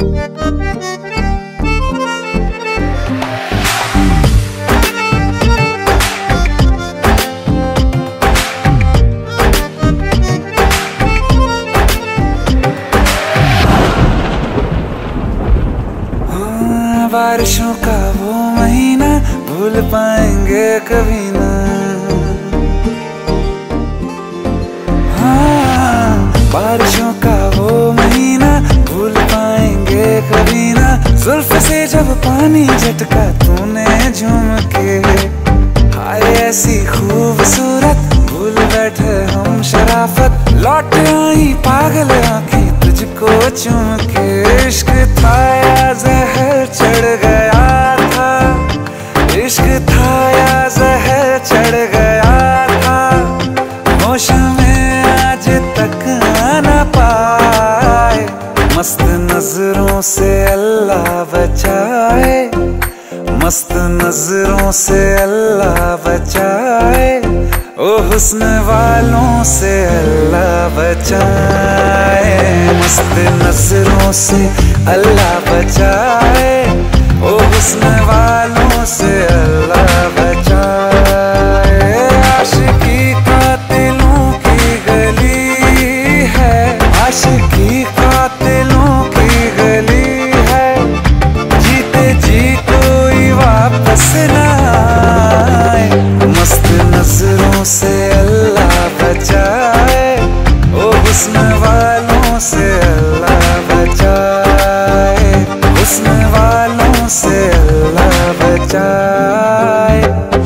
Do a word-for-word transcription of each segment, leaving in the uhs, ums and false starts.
बारिशों का वो महीना भूल पाएंगे कभी ना। हाँ, बारिशों का वो महीना भूल पाएंगे कभी ना। जुल्फ से जब पानी झटका तूने झूम के, हाय ऐसी खूबसूरत भूल बैठे हम शराफत। लौट आई पागल आंखें तुझको चूम के। इश्क था या जहर चढ़ गया था, इश्क था या जहर चढ़ गया था। होश में आज तक आना पाए, मस्त नजरों से अल्लाह बचाए, मस्त नजरों से अल्लाह बचाए। ओ हुस्न वालों से अल्लाह बचाए, मस्त नजरों से अल्लाह बचाए। ओ हुस्न वालों से अल्लाह बचाए। आशिकी कातिलों की गली है, आशिकी कातिलों की गली है। जीते जी कोई वापस ना आए, मस्त नजरों से अल्लाह बचाए। ओ हुस्न वालों से अल्लाह बचाए, हुस्न वालों से अल्लाह बचाए।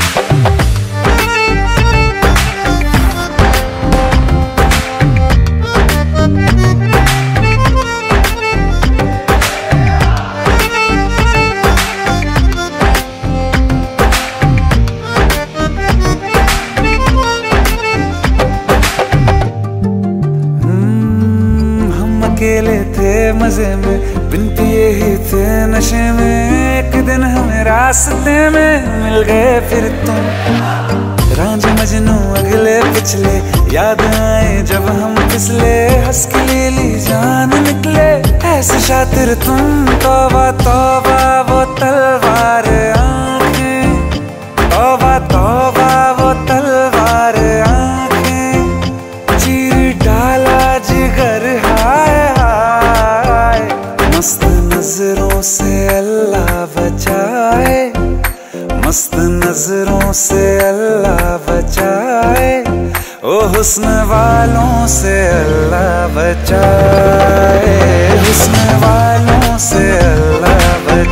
अकेले थे मजे में, बिन पिए ही थे नशे में। एक दिन हमें रास्ते में मिल गए फिर तुम, रांझे मजनू अगले पिछले याद आए जब हम फिसले। हंस के ले ली जान निकले ऐसे शातिर तुम। तौबा तौबा वो तलवार आंखें, तौबा तौबा वो तलवार आंखें। चीर डाला जिगर हाय हाय, मस्त नजरों से अल्लाह बचाए, मस्त नजरों से अल्लाह बचाए। ओ हुस्न वालों से अल्लाह बचाए, हुस्न वालों से अल्लाह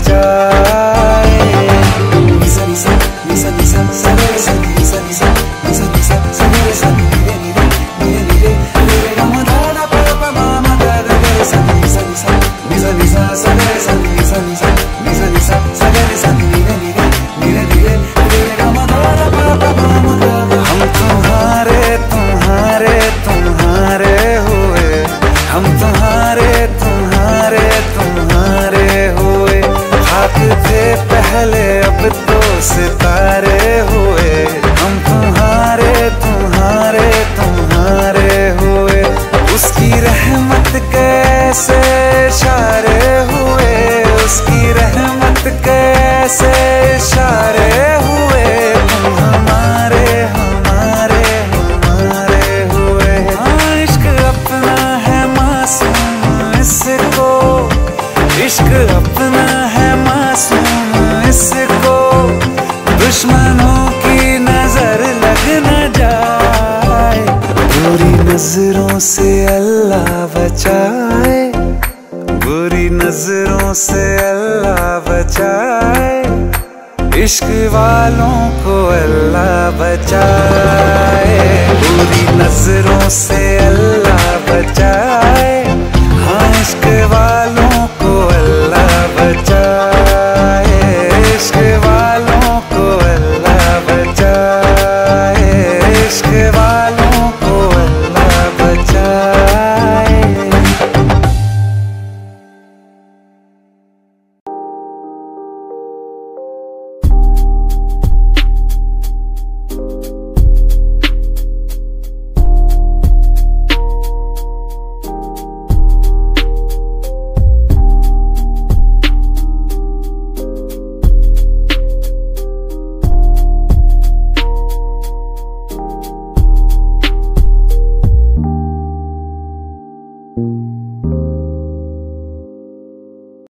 बचाए। निसा निसा निसा निसा सा सा निसा निसा निसा निसा सा सा नीरे नीरे नीरे नीरे नीरे गा मा दा दा पा पा मा मा दा दा गा सा निसा निसा निसा निसा सा सा निसा निसा निसा निसा सा सा नीरे नीरे नीरे नीरे नीरे गा मा दा दा पा पा मा मा दा दा। हम तुम्हारे तुम्हारे तुम्हारे हुए, हम तुम्हारे तुम्हारे तुम्हारे हुए। खाक थे पहले अब तो सितारे हुए, हम तुम्हारे तुम्हारे तुम्हारे हुए। उसकी रहमत कैसे इशारे हुए, उसकी रहमत कैसे इशारे हुए। तुम हमारे हमारे हमारे हुए। हाँ, इश्क अपना है मासूम इसको, इश्क अपना है मासूम इसको। दुश्मनों की नजर लग न जाए, बुरी नजरों से अल्लाह बचाए, बुरी नजरों से अल्लाह बचाए। इश्क वालों को अल्लाह बचाए, बुरी नजरों से अल्लाह बचाए। हाँ, इश्क वालों को अल्लाह बचाए।